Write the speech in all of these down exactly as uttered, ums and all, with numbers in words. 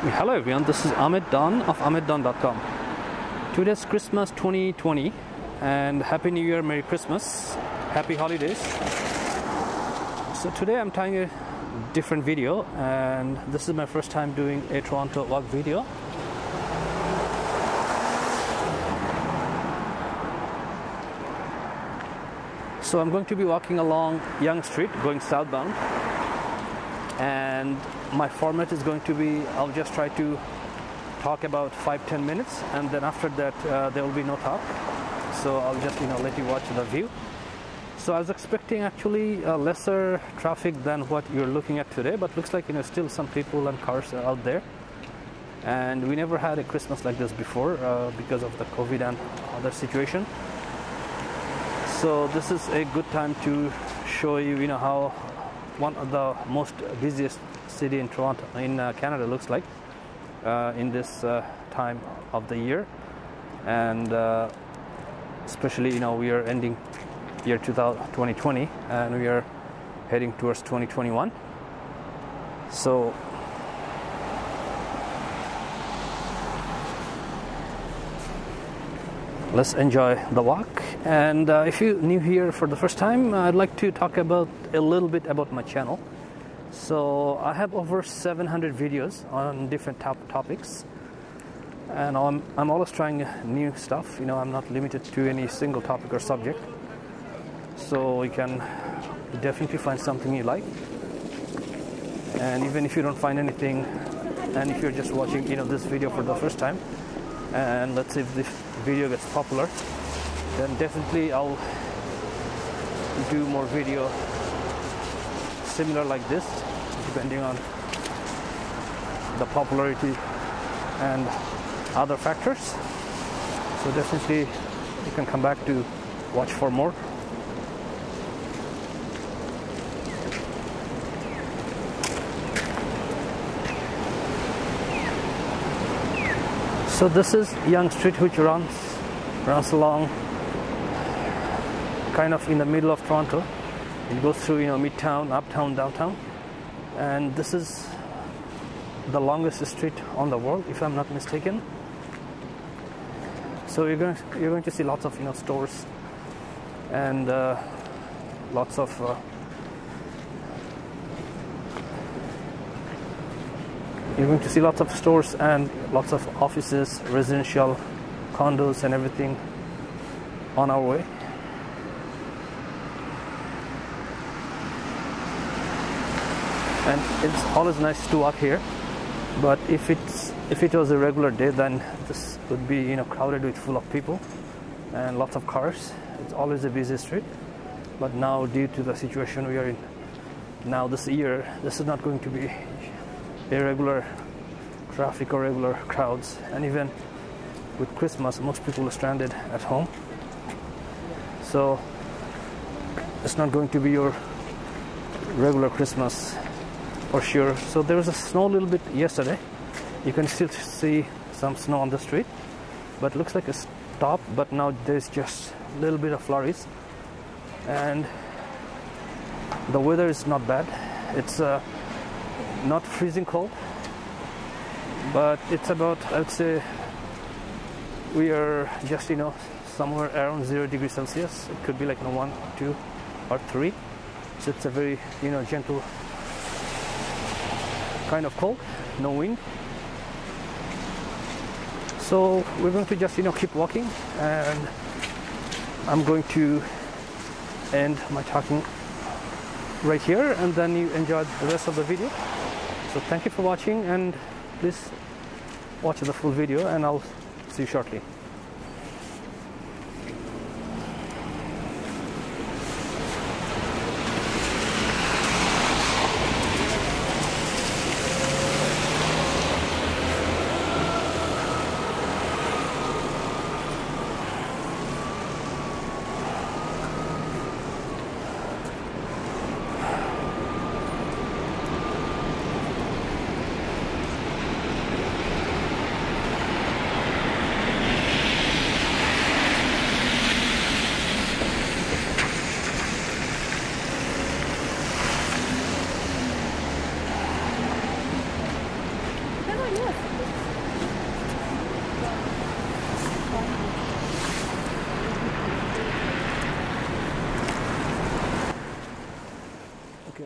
Hello everyone, this is Ahmed Don of ahmed don dot com. Today's Christmas twenty twenty and Happy New Year, Merry Christmas, Happy Holidays. So today I'm trying a different video and this is my first time doing a Toronto walk video. So I'm going to be walking along Yonge Street going southbound, and my format is going to be, I'll just try to talk about five to ten minutes, and then after that uh, there will be no talk. So I'll just you know let you watch the view. So I was expecting actually uh, lesser traffic than what you're looking at today, but looks like you know still some people and cars are out there. And we never had a Christmas like this before uh, because of the COVID and other situation. So this is a good time to show you you know how one of the most busiest city in Toronto, in uh, Canada looks like uh, in this uh, time of the year, and uh, especially you know we are ending year twenty twenty and we are heading towards twenty twenty-one. So let's enjoy the walk. And uh, if you're new here for the first time, I'd like to talk about a little bit about my channel. So I have over seven hundred videos on different top topics, and I'm, I'm always trying new stuff. You know, I'm not limited to any single topic or subject. So you can definitely find something you like. And even if you don't find anything, and if you're just watching you know this video for the first time, and let's say if this video gets popular, then definitely I'll do more video similar like this, depending on the popularity and other factors. So definitely you can come back to watch for more. So this is Yonge Street, which runs runs along kind of in the middle of Toronto. It goes through you know midtown, uptown, downtown, and this is the longest street on the world, if I'm not mistaken. So you're going you're going to see lots of you know stores and uh, lots of uh, you're going to see lots of stores and lots of offices, residential, condos, and everything on our way. And it's always nice to walk here, but if it's if it was a regular day, then this would be you know crowded with full of people and lots of cars. It's always a busy street, but now due to the situation we are in now this year, this is not going to be a regular traffic or regular crowds. And even with Christmas, most people are stranded at home, so it's not going to be your regular Christmas for sure. So there was a snow a little bit yesterday. You can still see some snow on the street, but looks like a stop. But now there's just a little bit of flurries, and the weather is not bad. It's uh, not freezing cold, but it's about, I would say, we are just you know somewhere around zero degrees Celsius. It could be like you know, one, two, or three. So it's a very you know gentle kind of cold, no wind. So we're going to just you know keep walking, and I'm going to end my talking right here, and then you enjoy the rest of the video. So thank you for watching, and please watch the full video, and I'll see you shortly.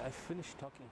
I finished talking.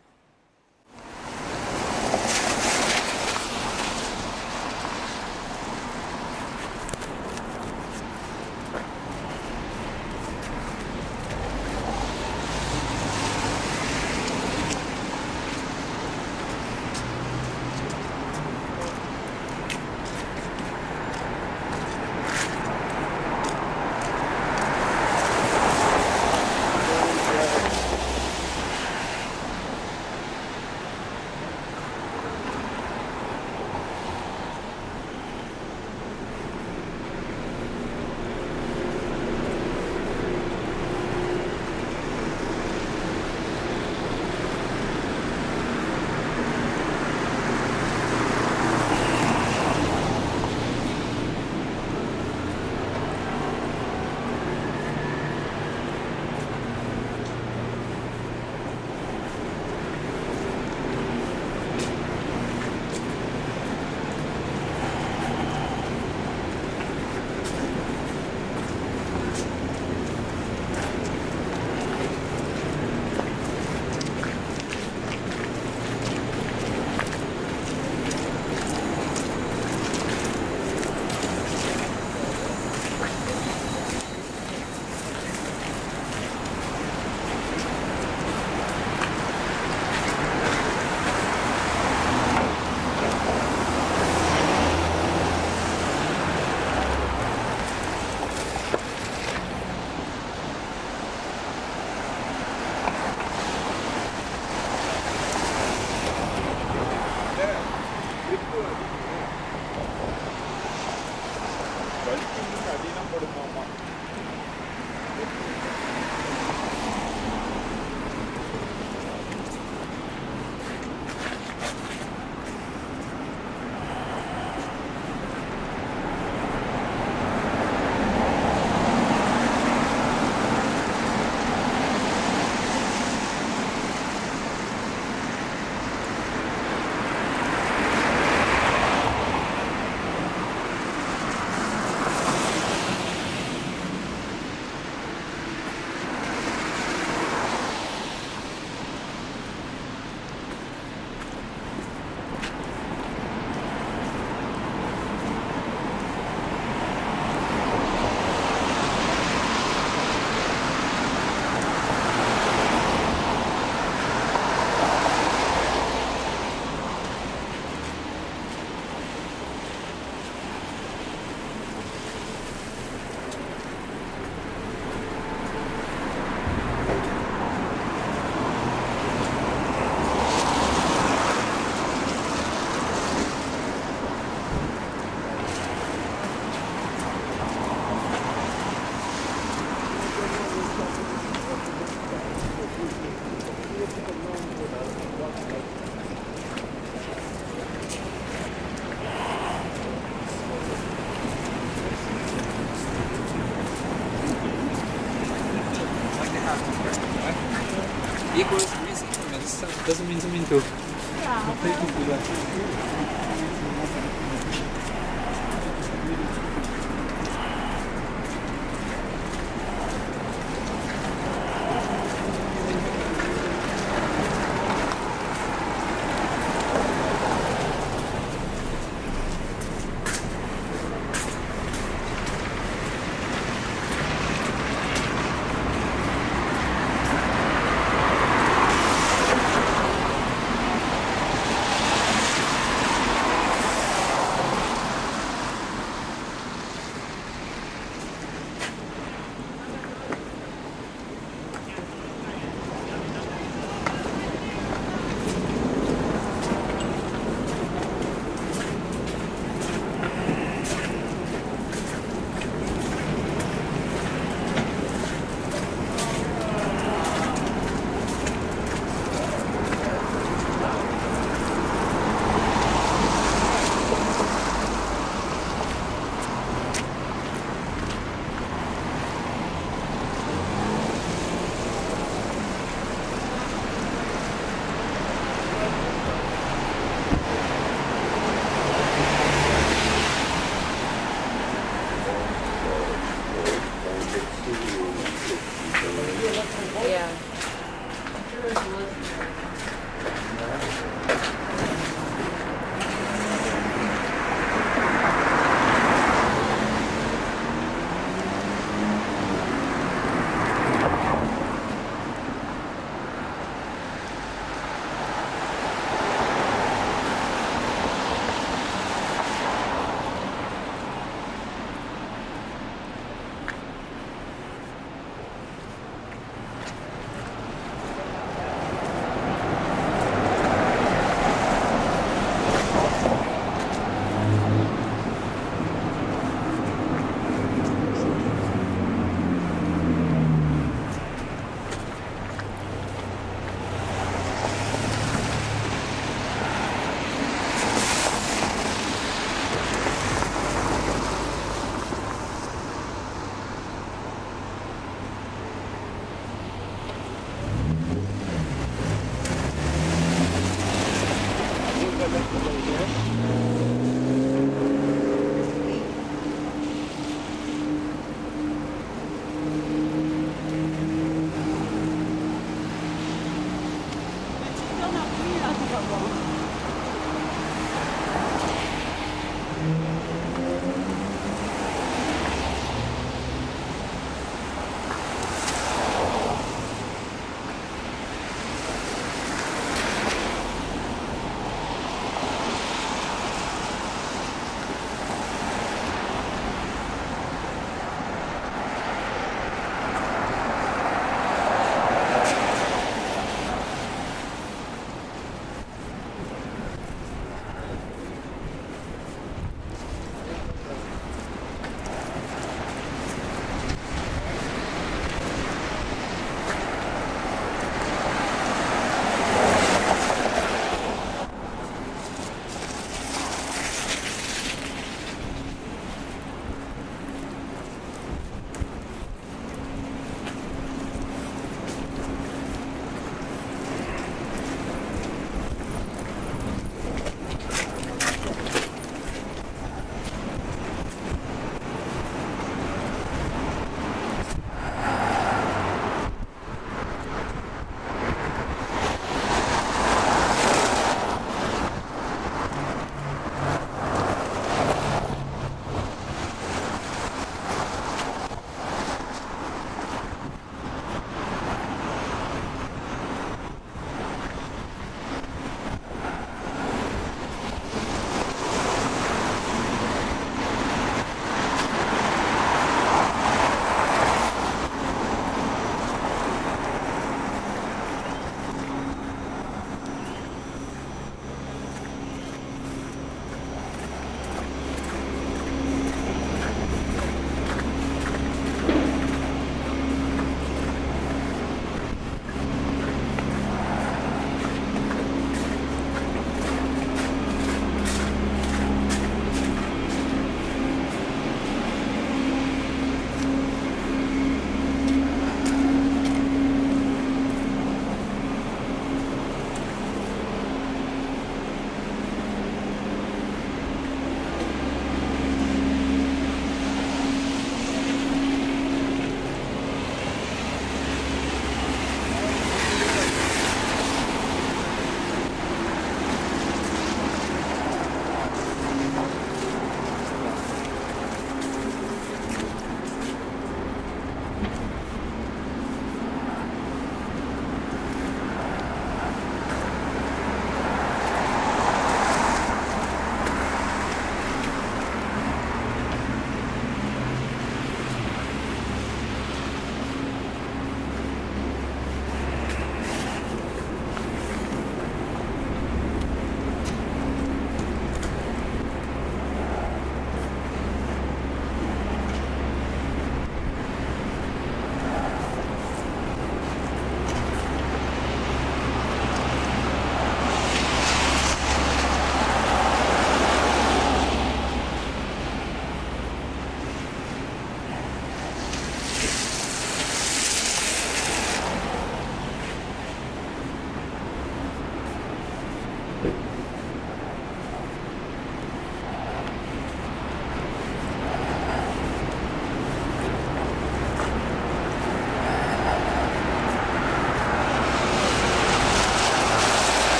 Equals amazing, but it doesn't mean something to.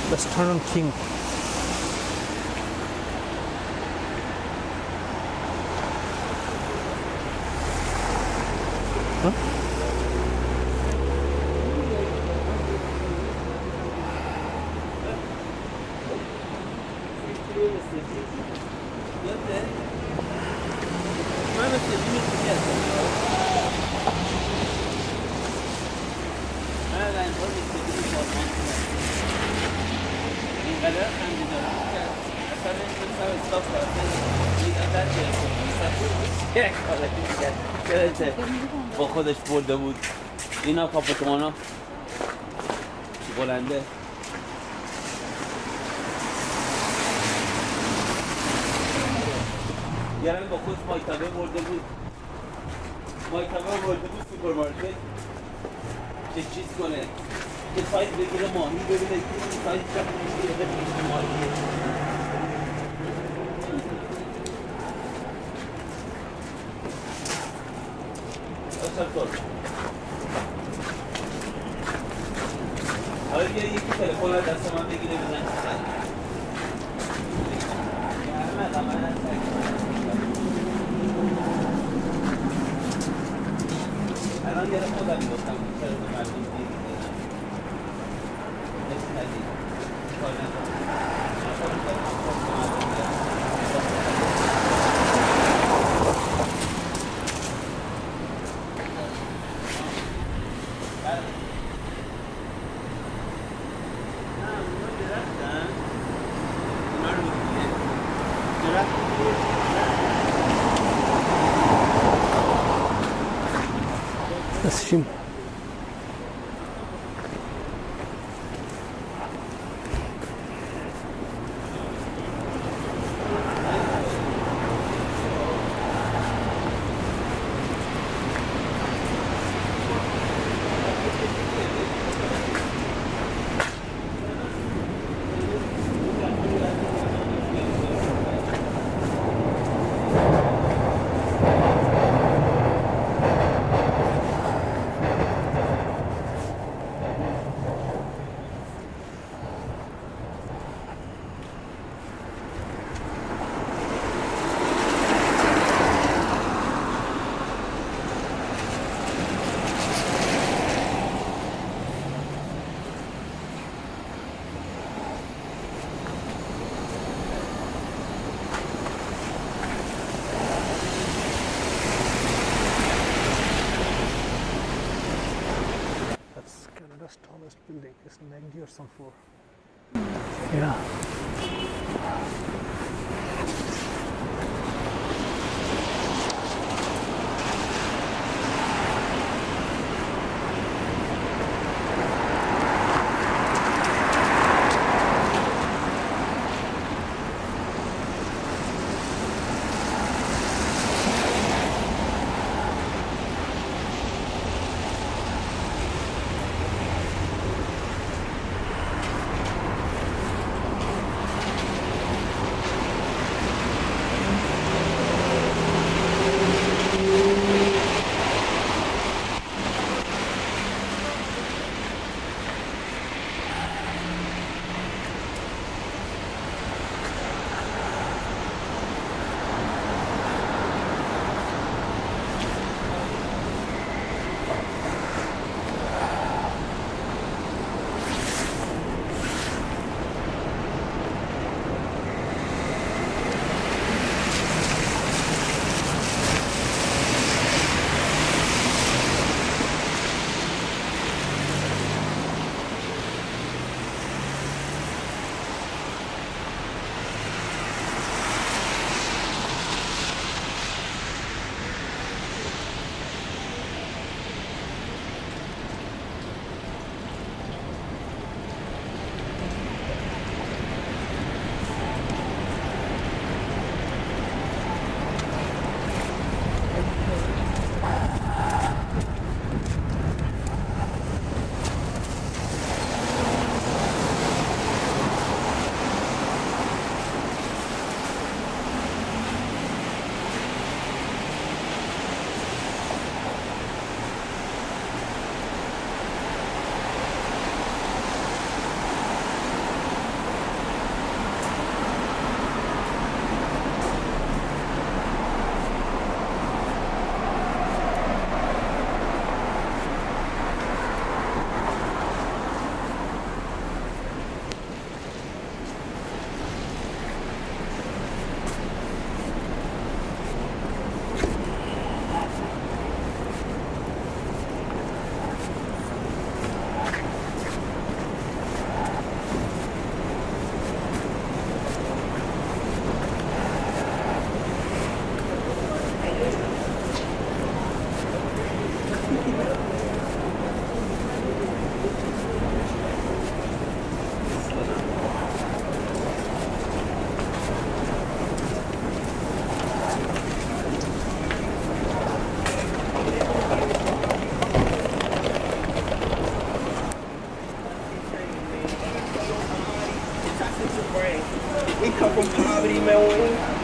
Let's turn on King. Huh? با خودش برده بود اینا کاپوتمانا بلنده یعنی با خودش مایتابه برده بود مایتابه برده بود سوپرمارکت چه چیز کنه که سایز بگیره ماهی ببینه که سایز چه میشه پیش ماهی حالا یه یکی تلفن از دست من بگیره بزن الان یه خودم میگفتم چرا به مردم دیگه نسی ندید کار ندارم Şimdi Canada's tallest building is ninety-some floor. Yeah. Six of brain. We come from poverty, man. We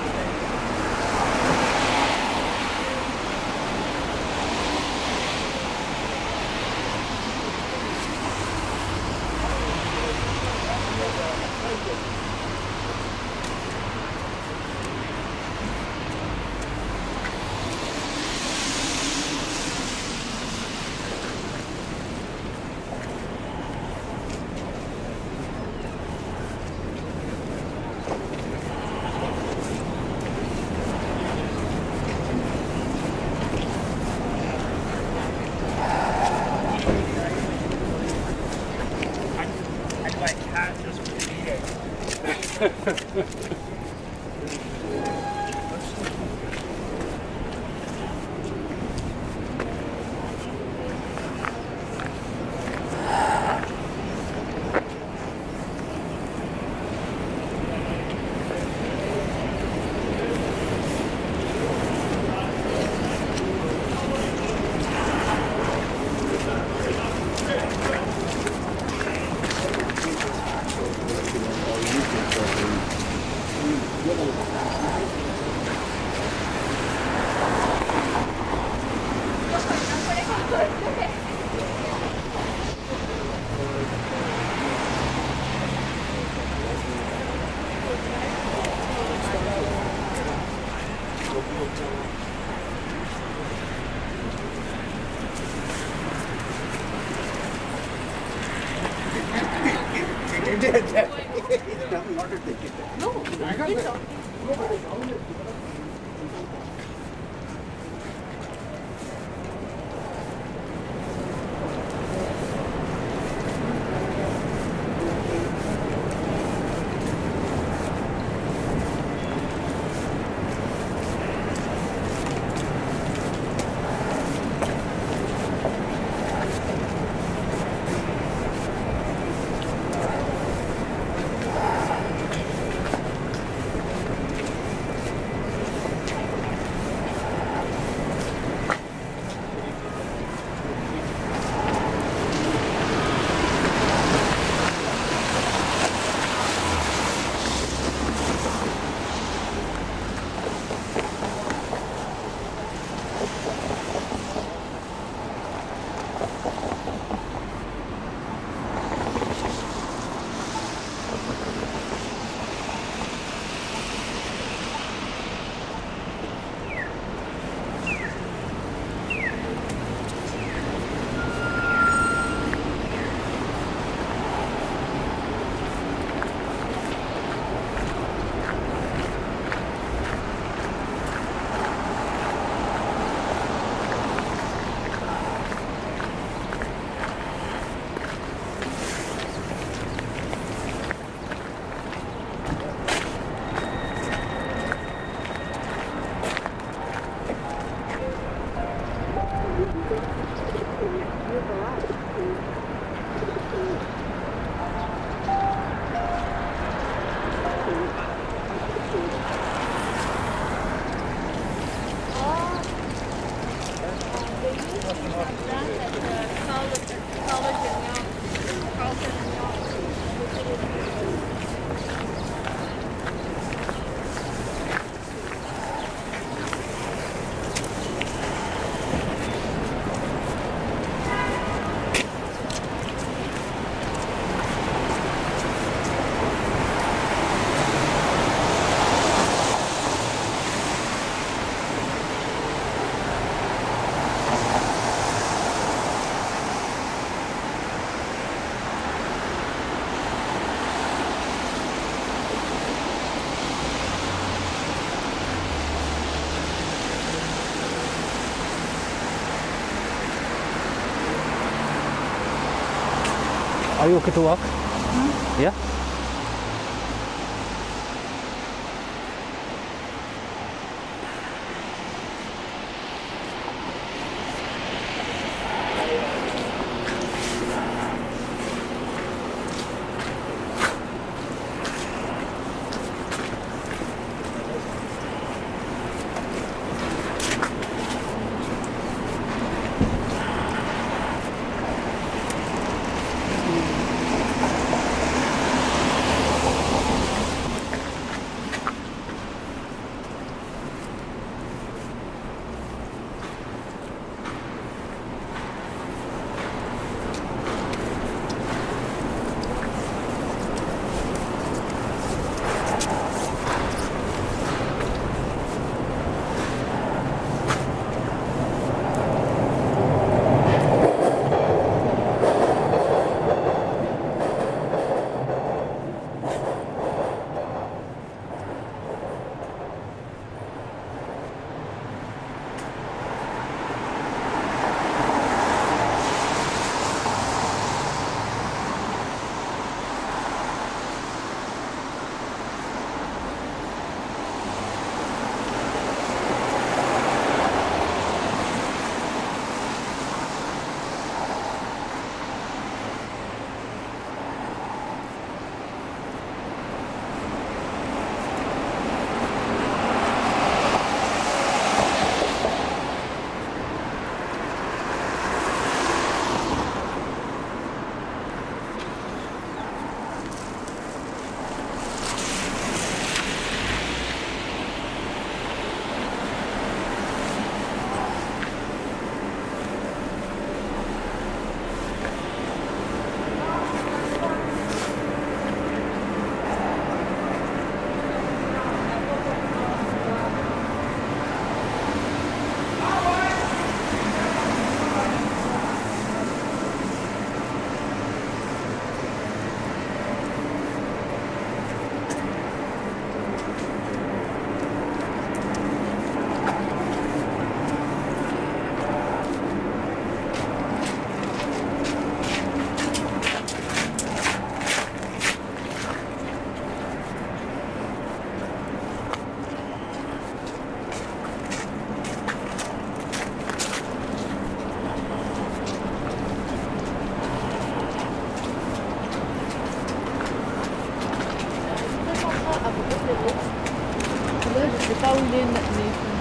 Are you okay to walk? Hmm? Yeah? به قول